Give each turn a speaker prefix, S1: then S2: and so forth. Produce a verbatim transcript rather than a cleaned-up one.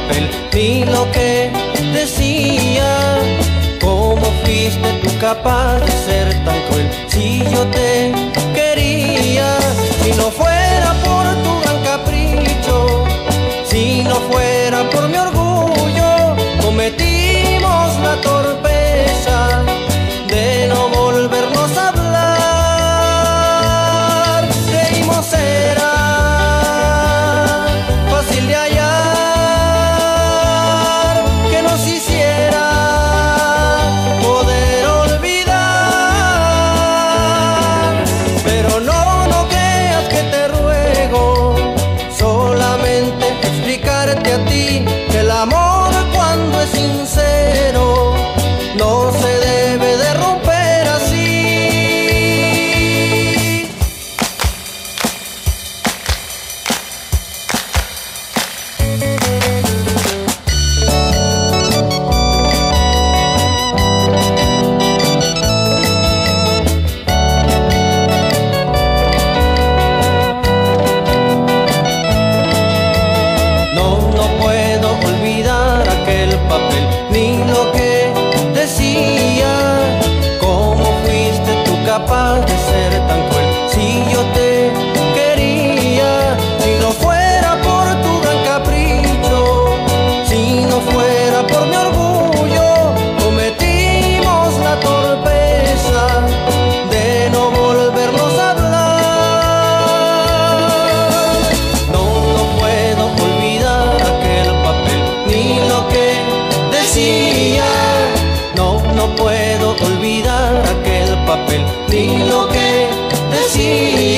S1: papel ni lo que decía. ¿Cómo fuiste tú capaz de ser tan cruel si yo te quería? Si no fuera por tu gran capricho, si no fuera por mi orgullo, cometimos la torpeza de no volvernos a hablar. Creímos era fácil de hallar que nos hiciera poder olvidar. Pero no, no creas que te ruego solamente explicarte a ti que el amor, cuando es sincero, no se debe de romper así. No, no puedo olvidar aquel papel ni lo que decía. ¿Cómo fuiste tú capaz de ser tan cruel si yo te quería? Si no fuera por tu gran capricho, si no fuera por mi orgullo, cometimos la torpeza de no volvernos a hablar. No, no puedo olvidar aquel papel ni lo que decía. No, no puedo olvidar aquel papel ni lo que decía.